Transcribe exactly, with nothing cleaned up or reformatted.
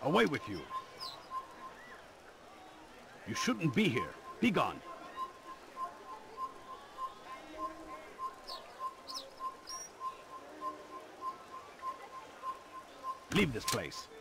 Away with you. You shouldn't be here. Be gone. Leave this place.